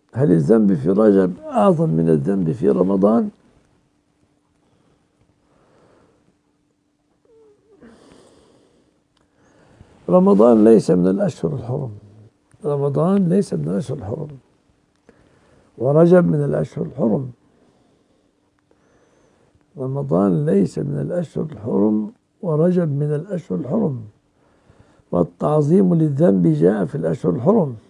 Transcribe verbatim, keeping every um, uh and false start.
هل الذنب في رجب أعظم من الذنب في رمضان؟ رمضان ليس من الأشهر الحرم، رمضان ليس من الأشهر الحرم، ورجب من الأشهر الحرم. رمضان ليس من الأشهر الحرم، ورجب من الأشهر الحرم، والتعظيم للذنب جاء في الأشهر الحرم.